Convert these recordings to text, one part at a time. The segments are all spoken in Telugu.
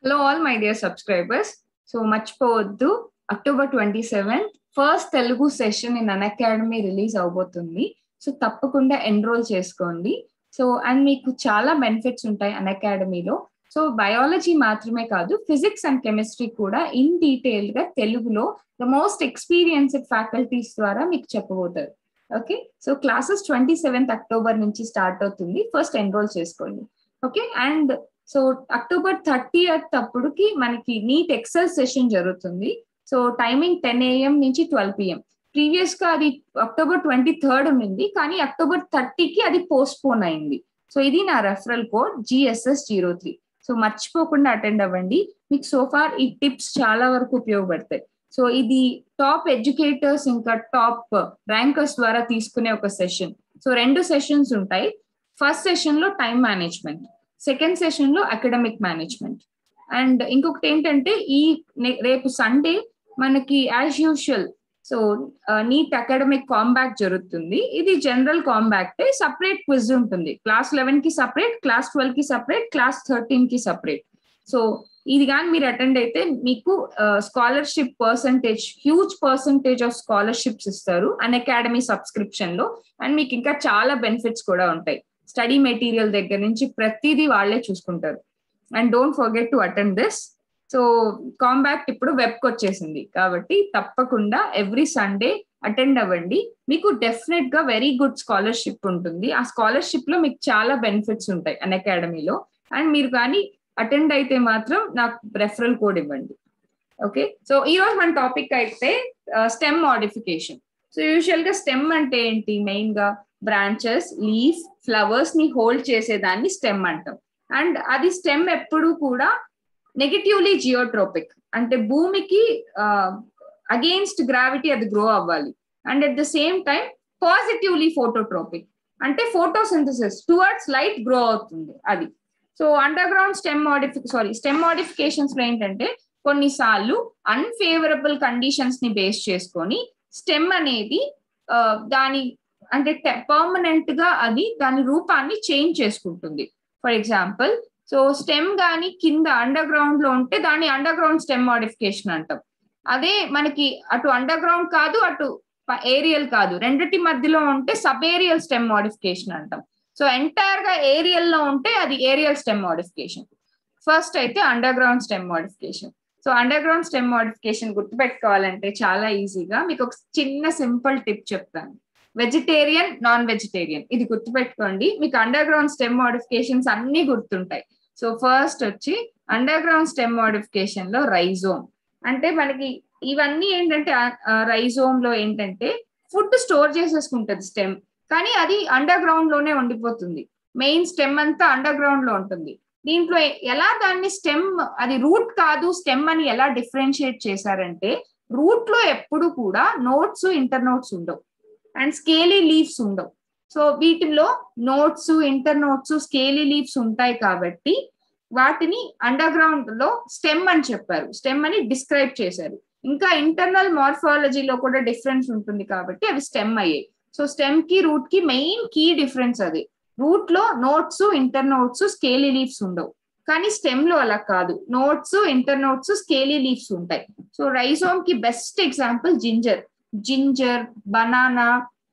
Hello, all my dear subscribers. So much పోవద్దు October 27th first Telugu session in Unacademy release అవబోతుంది. సో తప్పకుండా ఎన్రోల్ చేసుకోండి. సో అండ్ మీకు చాలా బెనిఫిట్స్ ఉంటాయి అన్అకాడమీలో. సో బయాలజీ మాత్రమే కాదు, ఫిజిక్స్ అండ్ కెమిస్ట్రీ కూడా ఇన్ డీటెయిల్ గా తెలుగులో ద మోస్ట్ ఎక్స్పీరియన్స్డ్ ఫ్యాకల్టీస్ ద్వారా మీకు చెప్పబోతారు. Okay, so classes 27th October నుంచి స్టార్ట్ అవుతుంది. ఫస్ట్ ఎన్రోల్ చేసుకోండి. Okay, and so October 30th అప్పుడుకి మనకి నీట్ ఎక్సెల్ సెషన్ జరుగుతుంది. సో టైమింగ్ 10 AM నుంచి 12 PM. ప్రీవియస్ గా అది October 23rd ఉంది, కానీ October 30కి అది పోస్ట్ పోన్ అయింది. సో ఇది నా రెఫరల్ కోడ్ GSS03. సో మర్చిపోకుండా అటెండ్ అవ్వండి. మీకు సోఫార్ ఈ టిప్స్ చాలా వరకు ఉపయోగపడతాయి. సో ఇది టాప్ ఎడ్యుకేటర్స్ ఇంకా టాప్ ర్యాంకర్స్ ద్వారా తీసుకునే ఒక సెషన్. సో 2 సెషన్స్ ఉంటాయి. ఫస్ట్ సెషన్ లో టైం మేనేజ్మెంట్, సెకండ్ సెషన్ లో అకాడమిక్ మేనేజ్మెంట్. అండ్ ఇంకొకటి ఏంటంటే రేపు సండే మనకి as usual so NEET academic combat జరుగుతుంది. ఇది జనరల్ కాంబాక్ట్, సపరేట్ క్విజ్ ఉంటుంది. క్లాస్ 11 కి సపరేట్, క్లాస్ 12 కి సపరేట్, క్లాస్ 13 కి సపరేట్. సో ఇది కానీ మీరు అటెండ్ అయితే మీకు scholarship percentage, huge percentage of scholarships ఇస్తారు అన్అకాడమీ సబ్స్క్రిప్షన్ లో. అండ్ మీకు ఇంకా చాలా బెనిఫిట్స్ కూడా ఉంటాయి. స్టడీ మెటీరియల్ దగ్గర నుంచి ప్రతిదీ వాళ్ళే చూసుకుంటారు. And don't forget to attend this. So combat ఇప్పుడు వెబ్కి వచ్చేసింది కాబట్టి తప్పకుండా ఎవ్రీ సండే అటెండ్ అవ్వండి. మీకు డెఫినెట్ గా వెరీ గుడ్ స్కాలర్షిప్ ఉంటుంది. ఆ స్కాలర్షిప్ లో మీకు చాలా బెనిఫిట్స్ ఉంటాయి అన్అకాడమీలో. అండ్ మీరు కానీ అటెండ్ అయితే మాత్రం నాకు రెఫరల్ కోడ్ ఇవ్వండి. ఓకే, సో ఈ రోజు మన టాపిక్ అయితే స్టెమ్ మోడిఫికేషన్. సో యూజువల్ గా స్టెమ్ అంటే ఏంటి? మెయిన్ గా బ్రాంచెస్, లీఫ్, ఫ్లవర్స్ ని హోల్డ్ చేసేదాన్ని స్టెమ్ అంటాం. అండ్ అది స్టెమ్ ఎప్పుడు కూడా నెగటివ్లీ జియోట్రోపిక్, అంటే భూమికి అగెయిన్స్ట్ గ్రావిటీ అది గ్రో అవ్వాలి. And at the same time positively phototropic, అంటే ఫోటోసింథసిస్ టువర్డ్స్ లైట్ గ్రో అవుతుంది అది. So underground stem modifications లో ఏంటంటే కొన్నిసార్లు అన్ఫేవరబుల్ కండిషన్స్ ని బేస్ చేసుకొని స్టెమ్ అనేది దాని అంటే పర్మనెంట్ గా అది దాని రూపాన్ని చేంజ్ చేసుకుంటుంది. ఫర్ ఎగ్జాంపుల్, సో స్టెమ్ గాని కింద అండర్ గ్రౌండ్ లో ఉంటే దాన్ని అండర్ గ్రౌండ్ స్టెమ్ మోడిఫికేషన్ అంటాం. అదే మనకి అటు అండర్ గ్రౌండ్ కాదు, అటు ఏరియల్ కాదు, రెండిటి మధ్యలో ఉంటే సబ్ ఏరియల్ స్టెమ్ మోడిఫికేషన్ అంటాం. సో ఎంటైర్ గా ఏరియల్ లో ఉంటే అది ఏరియల్ స్టెమ్ మోడిఫికేషన్. ఫస్ట్ అయితే underground stem modification. So underground stem modification గుర్తుపెట్టుకోవాలంటే చాలా ఈజీగా మీకు ఒక చిన్న సింపుల్ టిప్ చెప్తాను. వెజిటేరియన్, నాన్ వెజిటేరియన్, ఇది గుర్తుపెట్టుకోండి. మీకు అండర్ గ్రౌండ్ స్టెమ్ మోడిఫికేషన్స్ అన్ని గుర్తుంటాయి. సో ఫస్ట్ వచ్చి అండర్ గ్రౌండ్ స్టెమ్ మోడిఫికేషన్ లో రైజోమ్. అంటే మనకి ఇవన్నీ ఏంటంటే రైజోమ్ లో ఏంటంటే ఫుడ్ స్టోర్ చేసేసుకుంటది స్టెమ్, కానీ అది అండర్ గ్రౌండ్ లోనే ఉండిపోతుంది. మెయిన్ స్టెమ్ అంతా అండర్ గ్రౌండ్ లో ఉంటుంది. దీంట్లో ఎలా దాన్ని స్టెమ్, అది రూట్ కాదు స్టెమ్ అని ఎలా డిఫరెన్షియేట్ చేశారంటే, రూట్ లో ఎప్పుడు కూడా నోట్స్, ఇంటర్ నోట్స్ ఉండవు అండ్ స్కేలీ లీవ్స్ ఉండవు. సో వీటిలో nodes, internodes, scaly leaves ఉంటాయి కాబట్టి వాటిని అండర్ గ్రౌండ్ లో స్టెమ్ అని చెప్పారు, స్టెమ్ అని డిస్క్రైబ్ చేశారు. ఇంకా ఇంటర్నల్ మార్ఫాలజీలో కూడా డిఫరెన్స్ ఉంటుంది కాబట్టి అవి స్టెమ్ అయ్యాయి. సో స్టెమ్ కి రూట్ కి మెయిన్ కీ డిఫరెన్స్ అది. రూట్ లో nodes, internodes, scaly leaves ఉండవు, కానీ స్టెమ్ లో అలా కాదు, nodes, internodes, scaly leaves ఉంటాయి. సో రైజోమ్ కి బెస్ట్ ఎగ్జాంపుల్ జింజర్, బనానా,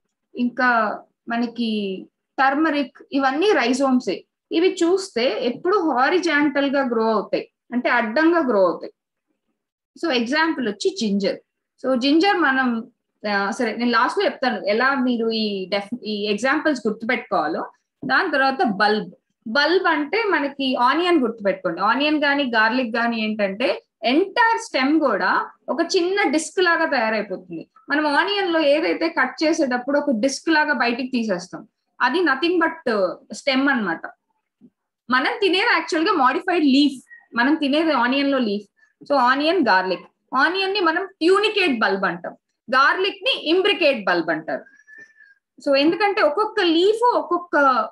ఇంకా మనకి టర్మరిక్, ఇవన్నీ రైజోమ్సే. ఇవి చూస్తే ఎప్పుడు హారిజాంటల్ గా గ్రో అవుతాయి, అంటే అడ్డంగా గ్రో అవుతాయి. సో ఎగ్జాంపుల్ వచ్చి జింజర్. సో జింజర్ మనం సరే నేను లాస్ట్ లో చెప్తాను ఎలా మీరు ఈ ఎగ్జాంపుల్స్ గుర్తుపెట్టుకోవాలో. దాని తర్వాత బల్బ్ అంటే మనకి ఆనియన్ గుర్తుపెట్టుకోండి. ఆనియన్ కానీ గార్లిక్ కానీ ఏంటంటే ఎంటైర్ స్టెమ్ కూడా ఒక చిన్న డిస్క్ లాగా తయారైపోతుంది. మనం ఆనియన్ లో ఏదైతే కట్ చేసేటప్పుడు ఒక డిస్క్ లాగా బయటికి తీసేస్తాం, అది నథింగ్ బట్ స్టెమ్ అన్నమాట. మనం తినేది యాక్చువల్ గా మోడిఫైడ్ లీఫ్, మనం తినేది ఆనియన్ లో leaf. So onion, garlic, onion ని మనం ట్యూనికేట్ బల్బ్ అంటాం, గార్లిక్ ని ఇంబ్రికేట్ బల్బ్ అంటారు. సో ఎందుకంటే ఒక్కొక్క లీఫ్ ఒక్కొక్క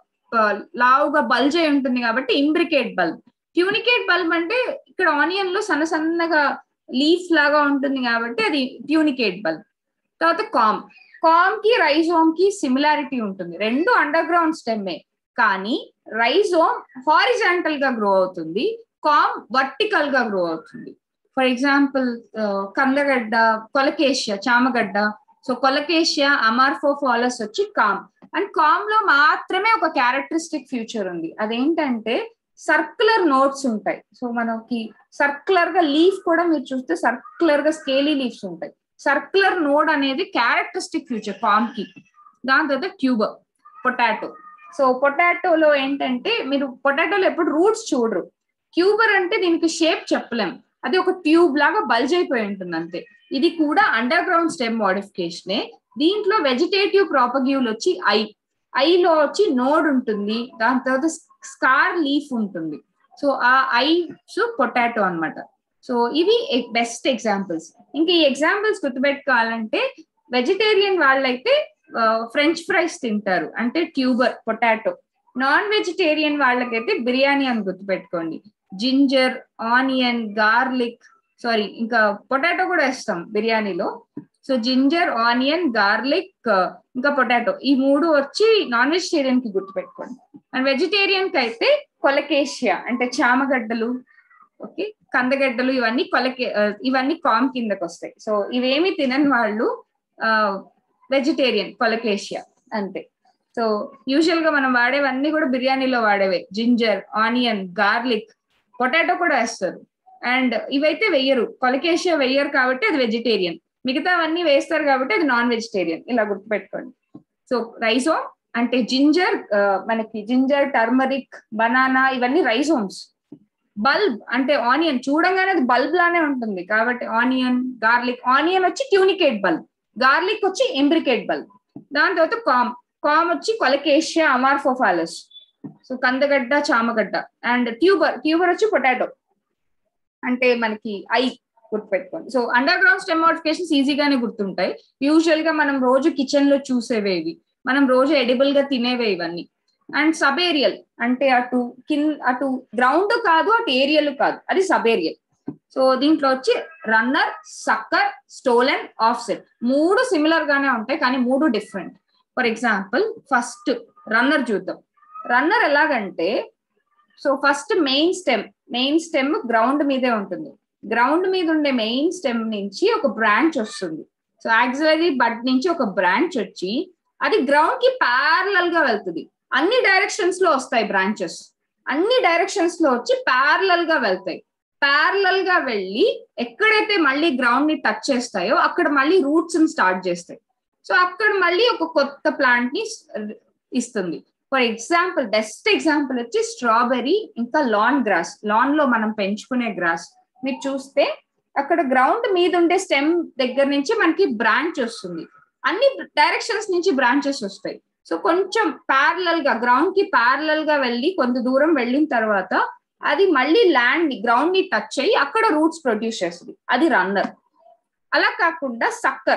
లావుగా బల్జ్ అయి ఉంటుంది కాబట్టి ఇంబ్రికేట్ బల్బ్. ట్యూనికేట్ బల్బ్ అంటే ఇక్కడ ఆనియన్ లో సన్నగా లీఫ్ లాగా ఉంటుంది కాబట్టి అది ట్యూనికేట్ బల్బ్. తర్వాత కామ్ కి రైజోమ్ కి సిమిలారిటీ ఉంటుంది, రెండు అండర్ గ్రౌండ్ స్టెమ్మే, కానీ రైజోమ్ హారిజాంటల్ గా గ్రో అవుతుంది, కామ్ వర్టికల్ గా గ్రో అవుతుంది. ఫర్ ఎగ్జాంపుల్ కందగడ్డ, కొలకేషియా, చామగడ్డ. సో కొలకేషియా అమార్ఫోఫాలస్ వచ్చి కామ్. అండ్ కామ్ లో మాత్రమే ఒక క్యారెక్టరిస్టిక్ ఫీచర్ ఉంది, అదేంటంటే సర్క్యులర్ నోట్స్ ఉంటాయి. సో మనకి సర్క్యులర్ గా లీఫ్ కూడా మీరు చూస్తే సర్క్యులర్ గా స్కేలీ లీవ్స్ ఉంటాయి. సర్క్యులర్ నోడ్ అనేది క్యారెక్టరిస్టిక్ ఫీచర్ కామ్ కి. దాని తర్వాత ట్యూబర్, పొటాటో. సో పొటాటోలో ఏంటంటే మీరు పొటాటోలో ఎప్పుడు రూట్స్ చూడరు. ట్యూబర్ అంటే దీనికి షేప్ చెప్పలేం, అది ఒక ట్యూబ్ లాగా బల్జ్ అయిపోయి ఉంటుంది అంతే. ఇది కూడా అండర్ గ్రౌండ్ స్టెమ్ మోడిఫికేషనే. దీంట్లో వెజిటేటివ్ ప్రాపగ్యూల్ వచ్చి ఐలో వచ్చి నోడ్ ఉంటుంది, దాని తర్వాత స్కార్ లీఫ్ ఉంటుంది. సో ఆ ఐస్ పొటాటో అన్నమాట. సో ఇవి బెస్ట్ ఎగ్జాంపుల్స్. ఇంకా ఈ ఎగ్జాంపుల్స్ గుర్తుపెట్టుకోవాలంటే వెజిటేరియన్ వాళ్ళైతే ఫ్రెంచ్ ఫ్రైస్ తింటారు, అంటే ట్యూబర్ పొటాటో. నాన్ వెజిటేరియన్ వాళ్ళకైతే బిర్యానీ అని గుర్తుపెట్టుకోండి. జింజర్, ఆనియన్, గార్లిక్, సారీ ఇంకా పొటాటో కూడా వేస్తాం బిర్యానీలో. సో జింజర్, ఆనియన్, గార్లిక్ ఇంకా పొటాటో, ఈ మూడు వచ్చి నాన్ వెజిటేరియన్ కి గుర్తుపెట్టుకోండి. అండ్ వెజిటేరియన్ కి అయితే కొలకేషియా అంటే చామగడ్డలు, ఓకే, కందగడ్డలు, ఇవన్నీ కామ్ కిందకి వస్తాయి. సో ఇవేమి తినని వాళ్ళు వెజిటేరియన్, కొలకేషియా అంతే. సో యూజువల్ గా మనం వాడేవన్నీ కూడా బిర్యానీలో వాడేవే, జింజర్, ఆనియన్, గార్లిక్, పొటాటో కూడా వేస్తారు. అండ్ ఇవైతే వెయ్యరు, కొలకేషియా వెయ్యరు కాబట్టి అది వెజిటేరియన్. మిగతావన్నీ వేస్తారు కాబట్టి అది నాన్ వెజిటేరియన్, ఇలా గుర్తుపెట్టుకోండి. సో రైజోమ్ అంటే జింజర్, మనకి జింజర్, టర్మరిక్, బనానా ఇవన్నీ రైజోమ్స్. బల్బ్ అంటే ఆనియన్, చూడంగానే అది బల్బ్ లానే ఉంటుంది కాబట్టి ఆనియన్, గార్లిక్. ఆనియన్ వచ్చి ట్యూనికేట్ బల్బ్, గార్లిక్ వచ్చి ఎంబ్రికేట్ బల్బ్. దాని తర్వాత కామ్ వచ్చి కొలకేషియా అమార్ఫోఫాలస్, సో కందగడ్డ, చామగడ్డ. అండ్ ట్యూబర్ వచ్చి పొటాటో అంటే మనకి గుర్తుపెట్టుకోండి. So underground stem modifications ఈజీగానే గుర్తుంటాయి. యూజువల్ గా మనం రోజు కిచెన్ లో చూసేవే ఇవి, మనం రోజు ఎడిబుల్ గా తినేవే ఇవన్నీ. అండ్ సబేరియల్ అంటే అటు గ్రౌండ్ కాదు, అటు ఏరియల్ కాదు, అది సబేరియల్. సో దీంట్లో వచ్చి రన్నర్, సక్కర్, స్టోలెన్, ఆఫ్సెట్, మూడు సిమిలర్ గానే ఉంటాయి కానీ మూడు different. For example first runner చూద్దాం. రన్నర్ ఎలాగంటే, so first main stem ground మీదే ఉంటుంది. గ్రౌండ్ మీద ఉండే మెయిన్ స్టెమ్ నుంచి ఒక బ్రాంచ్ వస్తుంది. సో యాక్సిలరీ బడ్ నుంచి ఒక బ్రాంచ్ వచ్చి అది గ్రౌండ్ కి ప్యారలల్ గా వెళ్తుంది. అన్ని డైరెక్షన్స్ లో వస్తాయి బ్రాంచెస్, అన్ని డైరెక్షన్స్ లో వచ్చి ప్యారలల్ గా వెళ్తాయి. ప్యారలల్ గా వెళ్ళి ఎక్కడైతే మళ్ళీ గ్రౌండ్ ని టచ్ చేస్తాయో అక్కడ మళ్ళీ రూట్స్ ని స్టార్ట్ చేస్తాయి. సో అక్కడ మళ్ళీ ఒక కొత్త ప్లాంట్ ని ఇస్తుంది. ఫర్ ఎగ్జాంపుల్ బెస్ట్ ఎగ్జాంపుల్ వచ్చి స్ట్రాబెర్రీ, ఇంకా లాన్ గ్రాస్. లాన్ లో మనం పెంచుకునే గ్రాస్ మీరు చూస్తే అక్కడ గ్రౌండ్ మీద ఉండే స్టెమ్ దగ్గర నుంచి మనకి బ్రాంచ్ వస్తుంది, అన్ని డైరెక్షన్స్ నుంచి బ్రాంచెస్ వస్తాయి. సో కొంచెం ప్యారలల్ గా గ్రౌండ్ కి ప్యారలల్ గా వెళ్ళి కొంత దూరం వెళ్ళిన తర్వాత అది మళ్ళీ ల్యాండ్ ని, గ్రౌండ్ ని టచ్ అయ్యి అక్కడ రూట్స్ ప్రొడ్యూస్ చేస్తుంది, అది రన్నర్. అలా కాకుండా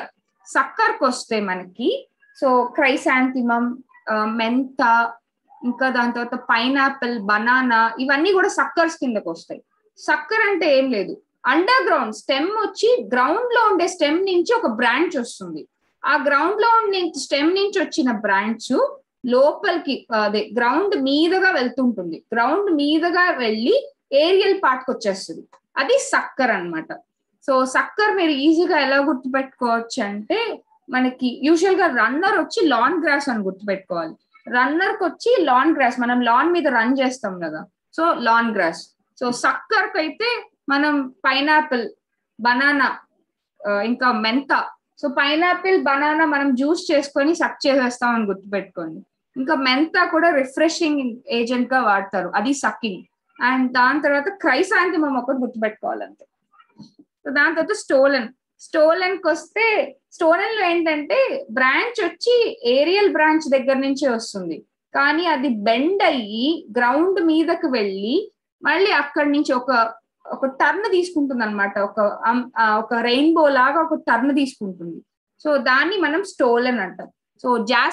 సక్కర్కి వస్తే మనకి సో క్రైసాంతిమం, మెంత, ఇంకా దాని తర్వాత పైనాపిల్, బనానా, ఇవన్నీ కూడా సక్కర్స్ కిందకి వస్తాయి. సక్కర్ అంటే ఏం లేదు, అండర్ గ్రౌండ్ స్టెమ్ వచ్చి గ్రౌండ్ లో ఉండే స్టెమ్ నుంచి ఒక బ్రాంచ్ వస్తుంది. ఆ గ్రౌండ్ లో ఉండే స్టెమ్ నుంచి వచ్చిన బ్రాంచ్ లోపలికి అదే గ్రౌండ్ మీదగా వెళ్తుంటుంది. గ్రౌండ్ మీదగా వెళ్ళి ఏరియల్ పార్ట్కి వచ్చేస్తుంది, అది సక్కర్ అన్నమాట. సో సక్కర్ మీరు ఈజీగా ఎలా గుర్తుపెట్టుకోవచ్చు అంటే, మనకి యూజువల్ గా రన్నర్ వచ్చి లాన్ గ్రాస్ అని గుర్తుపెట్టుకోవాలి. రన్నర్ కి వచ్చి లాన్ గ్రాస్, మనం లాన్ మీద రన్ చేస్తాం కదా, so lawn grass. So sucker కి అయితే మనం పైనాపిల్, బనానా, ఇంకా మెంత. సో పైనాపిల్, బనానా మనం జ్యూస్ చేసుకొని సక్ చేసేస్తాం అని గుర్తుపెట్టుకోండి. ఇంకా మెంత కూడా రిఫ్రెషింగ్ ఏజెంట్ గా వాడతారు, అది సక్కింగ్. అండ్ దాని తర్వాత క్రైసాంతిమం ఒకటి గుర్తుపెట్టుకోవాలంతే. సో దాని తర్వాత స్టోలెన్ కి వస్తే, స్టోలెన్ లో ఏంటంటే బ్రాంచ్ వచ్చి ఏరియల్ బ్రాంచ్ దగ్గర నుంచి వస్తుంది, కానీ అది బెండ్ అయ్యి గ్రౌండ్ మీదకి వెళ్ళి మళ్ళీ అక్కడి నుంచి ఒక టర్న్ తీసుకుంటుంది అనమాట, ఒక రెయిన్బో లాగా ఒక టర్న్ తీసుకుంటుంది. సో దాన్ని మనం స్టోలెన్ అంటాం. సో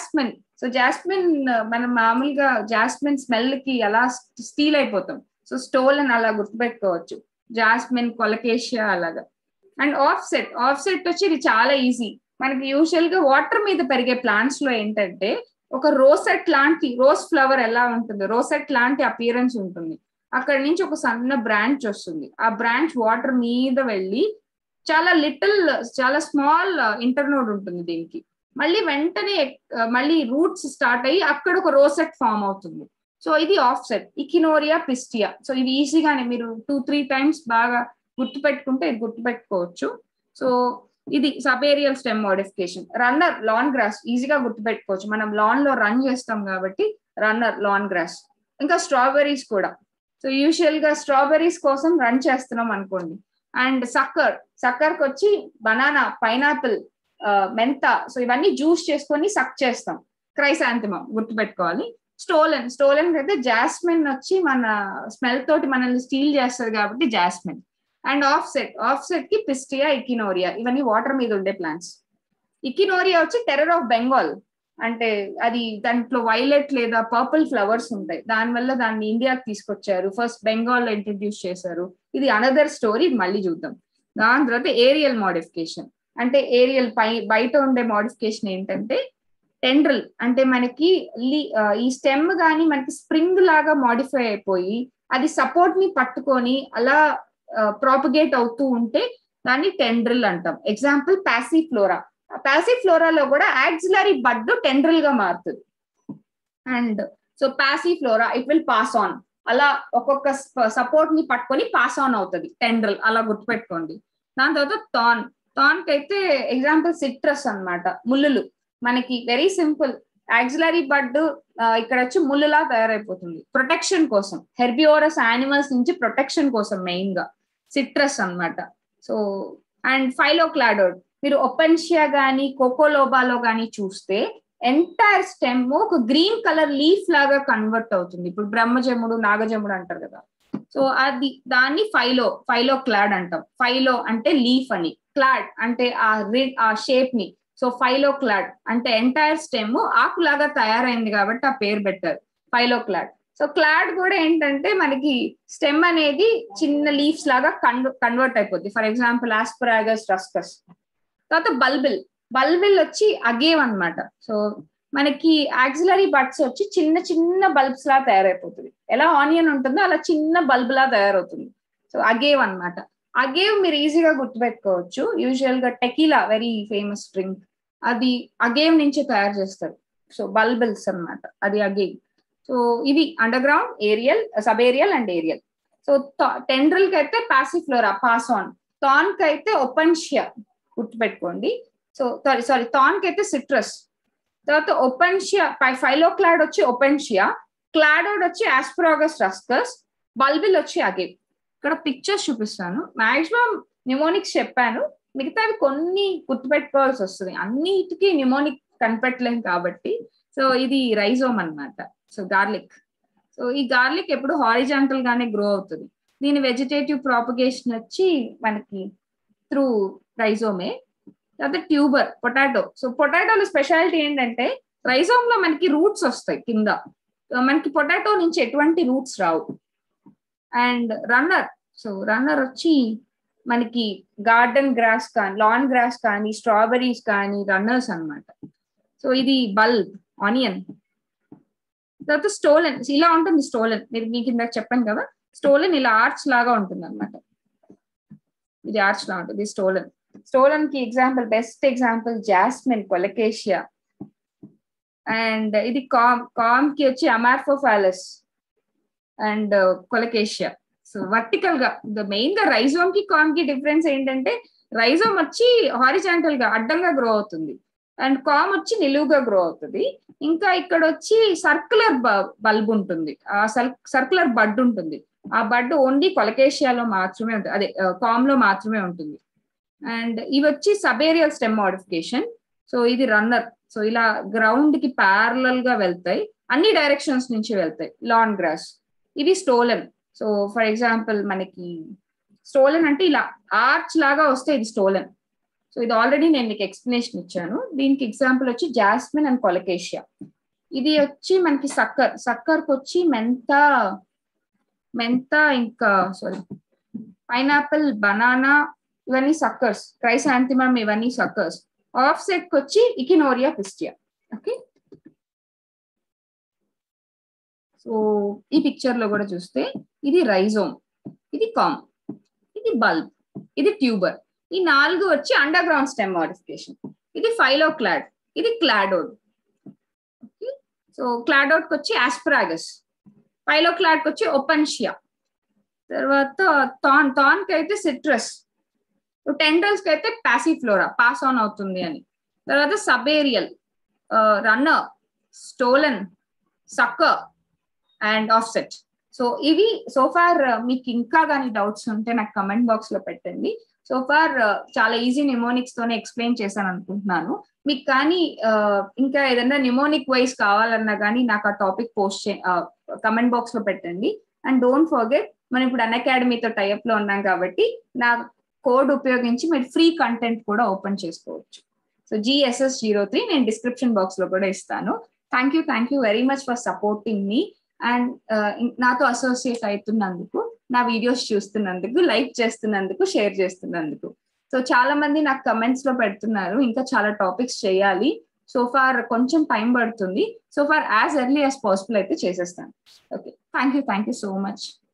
జాస్మిన్ మనం మామూలుగా జాస్మిన్ స్మెల్ కి అలా స్టీల్ అయిపోతాం. సో స్టోలెన్ అలా గుర్తుపెట్టుకోవచ్చు, జాస్మిన్, కొలకేషియా అలాగా. అండ్ ఆఫ్సెట్ వచ్చి ఇది చాలా ఈజీ. మనకి యూజువల్ గా వాటర్ మీద పెరిగే ప్లాంట్స్ లో ఏంటంటే ఒక రోసెట్ లాంటి, రోజ్ ఫ్లవర్ ఎలా ఉంటుంది, రోసెట్ లాంటి అపియరెన్స్ ఉంటుంది. అక్కడ నుంచి ఒక సన్న బ్రాంచ్ వస్తుంది. ఆ బ్రాంచ్ వాటర్ మీద వెళ్ళి చాలా స్మాల్ ఇంటర్నోడ్ ఉంటుంది దీనికి. మళ్ళీ వెంటనే మళ్ళీ రూట్స్ స్టార్ట్ అయ్యి అక్కడ ఒక రోసెట్ ఫామ్ అవుతుంది. సో ఇది ఆఫ్సెట్, ఇకినోరియా, పిస్టియా. సో ఇది ఈజీగానే మీరు 2-3 టైమ్స్ బాగా గుర్తుపెట్టుకుంటే ఇది గుర్తుపెట్టుకోవచ్చు. సో ఇది subaerial stem modification. Runner, lawn grass ఈజీగా గుర్తుపెట్టుకోవచ్చు, మనం లాన్ లో రన్ చేస్తాం కాబట్టి రన్నర్, లాన్ గ్రాస్. ఇంకా స్ట్రాబెర్రీస్ కూడా. సో యూజువల్ గా స్ట్రాబెర్రీస్ కోసం రన్ చేస్తున్నాం అనుకోండి. అండ్ సక్కర్కి వచ్చి బనానా, పైనాపిల్, మెంతా, సో ఇవన్నీ జ్యూస్ చేసుకొని సక్ చేస్తాం. క్రైసాంతిమం గుర్తుపెట్టుకోవాలి. స్టోలెన్ అయితే జాస్మిన్ వచ్చి మన స్మెల్ తోటి మనల్ని స్టీల్ చేస్తుంది కాబట్టి జాస్మిన్. అండ్ ఆఫ్సెట్ కి పిస్టియా, ఇకినోరియా, ఇవన్నీ వాటర్ మీద ఉండే ప్లాంట్స్. ఇకినోరియా వచ్చి టెర్రర్ ఆఫ్ బెంగాల్, అంటే అది దాంట్లో వైలెట్ లేదా పర్పుల్ ఫ్లవర్స్ ఉంటాయి, దానివల్ల దాన్ని ఇండియాకి తీసుకొచ్చారు, ఫస్ట్ బెంగాల్ లో ఇంట్రడ్యూస్ చేశారు. ఇది అనదర్ స్టోరీ, ఇది మళ్ళీ చూద్దాం. దాని తర్వాత ఏరియల్ మోడిఫికేషన్. అంటే ఏరియల్ బయట ఉండే మోడిఫికేషన్ ఏంటంటే టెండ్రల్, అంటే మనకి ఈ స్టెమ్ గానీ మనకి స్ప్రింగ్ లాగా మోడిఫై అయిపోయి అది సపోర్ట్ ని పట్టుకొని అలా ప్రాపగేట్ అవుతూ ఉంటే దాన్ని టెండ్రిల్ అంటాం. ఎగ్జాంపుల్ ప్యాసిఫ్లోరాలో కూడా యాక్సిలరీ బడ్ టెండ్రిల్ గా మారుతుంది. And so passiflora it will pass on, అలా ఒక్కొక్క సపోర్ట్ ని పట్టుకొని పాస్ ఆన్ అవుతుంది టెండ్రిల్, అలా గుర్తుపెట్టుకోండి. దాని తర్వాత థాన్కి అయితే ఎగ్జాంపుల్ సిట్రస్ అన్నమాట, ముల్లులు. మనకి వెరీ సింపుల్, యాక్సిలరీ బడ్ ఇక్కడ వచ్చి ముళ్ళులా తయారైపోతుంది ప్రొటెక్షన్ కోసం, హెర్బివోరస్ యానిమల్స్ నుంచి ప్రొటెక్షన్ కోసం మెయిన్ గా సిట్రస్ అన్నమాట. సో అండ్ ఫైలోక్లాడోడ్, మీరు ఒపెన్షియా గానీ కోకోలోబాలో గానీ చూస్తే ఎంటైర్ స్టెమ్ ఒక గ్రీన్ కలర్ లీఫ్ లాగా కన్వర్ట్ అవుతుంది. ఇప్పుడు బ్రహ్మజముడు, నాగజముడు అంటారు కదా, సో దాన్ని ఫైలోక్లాడ్ అంటాం. ఫైలో అంటే లీఫ్ అని, క్లాడ్ అంటే ఆ షేప్ ని. సో ఫైలోక్లాడ్ అంటే ఎంటైర్ స్టెమ్ ఆకులాగా తయారైంది కాబట్టి ఆ పేరు పెట్టారు, ఫైలోక్లాడ్. సో క్లాడ్ కూడా ఏంటంటే మనకి స్టెమ్ అనేది చిన్న లీవ్స్ లాగా కన్వర్ట్ అయిపోద్ది. For example asparagus, ruscus. తర్వాత బల్బిల్ వచ్చి అగేవ్ అన్నమాట. సో మనకి యాక్సిలరీ బడ్స్ వచ్చి చిన్న చిన్న బల్బ్స్ లా తయారైపోతుంది. ఎలా ఆనియన్ ఉంటుందో అలా చిన్న బల్బ్ లా తయారవుతుంది. సో అగేవ్ అన్నమాట. అగేవ్ మీరు ఈజీగా గుర్తుపెట్టుకోవచ్చు, యూజువల్ గా టెకీలా వెరీ ఫేమస్ డ్రింక్, అది అగేవ్ నుంచే తయారు చేస్తారు. సో బల్బిల్స్ అన్నమాట, అది అగేవ్. సో ఇవి underground, aerial, subaerial and aerial. So tendril కి అయితే పాసిఫ్లోరా, పాస్ ఆన్. థాన్ కి అయితే ఒపెన్షియా గుర్తుపెట్టుకోండి. సో సారీ థాన్ కి అయితే సిట్రస్. తర్వాత ఒపెన్షియా, ఫైలోక్లాడ్ వచ్చి ఒపెన్షియా, క్లాడోడ్ వచ్చి ఆస్పరాగస్, రస్కస్, బల్బిల్ వచ్చి అగేవ్. ఇక్కడ పిక్చర్స్ చూపిస్తాను. మాక్సిమం న్యూమోనిక్స్ చెప్పాను, మిగతావి కొన్ని గుర్తుపెట్టుకోవాల్సి వస్తుంది, అన్నిటికీ న్యూమోనిక్ కనిపెట్టలేం కాబట్టి. సో ఇది రైజోమ్ అన్నమాట. So garlic. సో ఈ గార్లిక్ ఎప్పుడు హారిజాంటల్ గానే గ్రో అవుతుంది. దీని వెజిటేటివ్ ప్రాపగేషన్ వచ్చి మనకి త్రూ రైజోమే. తర్వాత ట్యూబర్, పొటాటో. సో పొటాటోలో స్పెషాలిటీ ఏంటంటే రైజోమ్ లో మనకి రూట్స్ వస్తాయి కింద, మనకి పొటాటో నుంచి ఎటువంటి రూట్స్ రావు. అండ్ రన్నర్ వచ్చి మనకి గార్డెన్ గ్రాస్ కానీ, లాన్ గ్రాస్ కానీ, స్ట్రాబెరీస్ కానీ రన్నర్స్ అన్నమాట. సో ఇది బల్బ్, ఆనియన్. తర్వాత స్టోలెన్, ఇలా ఉంటుంది స్టోలెన్, మీకు ఇందాక చెప్పాను కదా, స్టోలెన్ ఇలా ఆర్చ్ లాగా ఉంటుంది అనమాట. ఇది ఆర్చ్ లా ఉంటుంది స్టోలెన్ కి best example jasmine, colocasia. And ఇది కామ్ కి వచ్చి amorphophallus and colocasia. So vertical గా మెయిన్ గా రైజోమ్ కి కామ్ కి డిఫరెన్స్ ఏంటంటే రైజోమ్ వచ్చి హారిజాంటల్ గా అడ్డంగా గ్రో అవుతుంది, అండ్ కామ్ వచ్చి నిలువుగా గ్రో అవుతుంది. ఇంకా ఇక్కడ వచ్చి సర్కులర్ బల్బ్ ఉంటుంది, ఆ సర్కులర్ బడ్ ఉంటుంది. ఆ బడ్ ఓన్లీ కొలకేషియాలో మాత్రమే ఉంటుంది, అదే కామ్ లో మాత్రమే ఉంటుంది. అండ్ ఇవి వచ్చి సబేరియల్ స్టెమ్ మోడిఫికేషన్. సో ఇది రన్నర్. సో ఇలా గ్రౌండ్ కి ప్యారలల్ గా వెళ్తాయి, అన్ని డైరెక్షన్స్ నుంచి వెళ్తాయి. Lawn grass. ఇది స్టోలెన్. సో ఫర్ ఎగ్జాంపుల్ మనకి స్టోలెన్ అంటే ఇలా ఆర్చ్ లాగా వస్తే ఇది స్టోలెన్. సో ఇది ఆల్రెడీ నేను మీకు ఎక్స్ప్లెనేషన్ ఇచ్చాను. దీనికి ఎగ్జాంపుల్ వచ్చి జాస్మిన్ అండ్ కొలకేషియా. ఇది వచ్చి మనకి సక్కర్కి వచ్చి మెంతా ఇంకా పైనాపిల్, బనానా, ఇవన్నీ సక్కర్స్. క్రైసాంతిమం ఇవన్నీ సక్కర్స్. ఆఫ్సెట్ కి వచ్చి ఇకినోరియా, పిస్టియా. ఓకే, సో ఈ పిక్చర్ లో కూడా చూస్తే ఇది రైజోమ్, ఇది కామ్, ఇది బల్బ్, ఇది ట్యూబర్. ఈ 4 వచ్చి అండర్ గ్రౌండ్ స్టెమ్ మోడిఫికేషన్. ఇది ఫైలోక్లాడ్, ఇది క్లాడోడ్. సో క్లాడోడ్ కి వచ్చి ఆస్పరాగస్, ఫైలోక్లాడ్ కి వచ్చి ఓపెన్షియా, తర్వాత థాన్ కి అయితే సిట్రస్, టెండ్రల్స్ కి అయితే పాసిఫ్లోరా, పాస్ ఆన్ అవుతుంది అని. తర్వాత subaerial, runner, stolon, sucker and offset. So ఇవి సోఫార్. మీకు ఇంకా కానీ డౌట్స్ ఉంటే నాకు కమెంట్ బాక్స్ లో పెట్టండి. సోఫార్ చాలా ఈజీ నిమోనిక్స్ తోనే ఎక్స్ప్లెయిన్ చేశాను అనుకుంటున్నాను. మీకు కానీ ఇంకా ఏదైనా నిమోనిక్ వైజ్ కావాలన్నా కానీ నాకు ఆ టాపిక్ పోస్ట్ కమెంట్ బాక్స్ లో పెట్టండి. అండ్ డోంట్ ఫర్గెట్, మనం ఇప్పుడు అన్అకాడమీతో టైఅప్ లో ఉన్నాం కాబట్టి నా కోడ్ ఉపయోగించి మీరు ఫ్రీ కంటెంట్ కూడా ఓపెన్ చేసుకోవచ్చు. సో GSS03 నేను డిస్క్రిప్షన్ బాక్స్ లో కూడా ఇస్తాను. Thank you very much for supporting మీ అండ్ నాతో అసోసియేట్ అవుతున్నందుకు, నా వీడియోస్ చూస్తున్నందుకు, లైక్ చేస్తున్నందుకు, షేర్ చేస్తున్నందుకు. సో చాలా మంది నాకు కమెంట్స్ లో పెడుతున్నారు ఇంకా చాలా టాపిక్స్ చేయాలి. సో ఫార్ కొంచెం టైం పడుతుంది. So far as early as possible అయితే చేసేస్తాను. Okay, thank you so much.